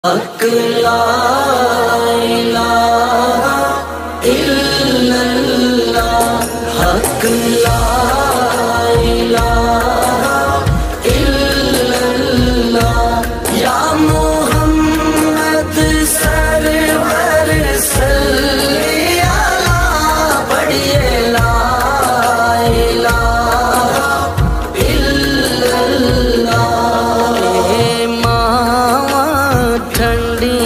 حق لا الہ الا اللہ، حق لا الہ الا اللہ، یا محمد سرور صلی علی، پڑھیے لا الہ الا اللہ۔ ٹھنڈی